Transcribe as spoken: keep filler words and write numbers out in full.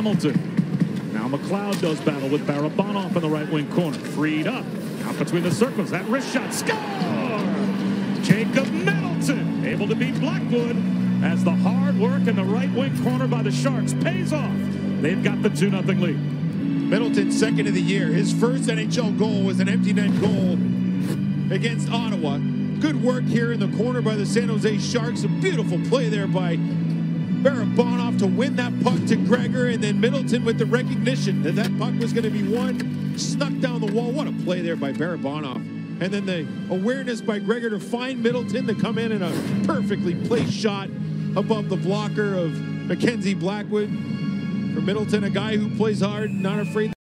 Hamilton. Now McLeod does battle with Barabanov in the right wing corner. Freed up. Out between the circles. That wrist shot. Score! Jacob Middleton able to beat Blackwood as the hard work in the right wing corner by the Sharks pays off. They've got the two nothing lead. Middleton, second of the year. His first N H L goal was an empty net goal against Ottawa. Good work here in the corner by the San Jose Sharks. A beautiful play there by Barabanov to win that puck to Gregor, and then Middleton with the recognition that that puck was going to be won, snuck down the wall. What a play there by Barabanov. And then the awareness by Gregor to find Middleton to come in and a perfectly placed shot above the blocker of Mackenzie Blackwood. For Middleton, a guy who plays hard, not afraid.